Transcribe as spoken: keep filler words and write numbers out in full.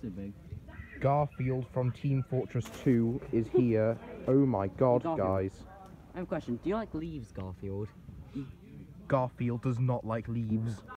so big? Garfield from Team Fortress two is here. Oh my god, Garfield. guys. I have a question. Do you like leaves, Garfield? Garfield does not like leaves.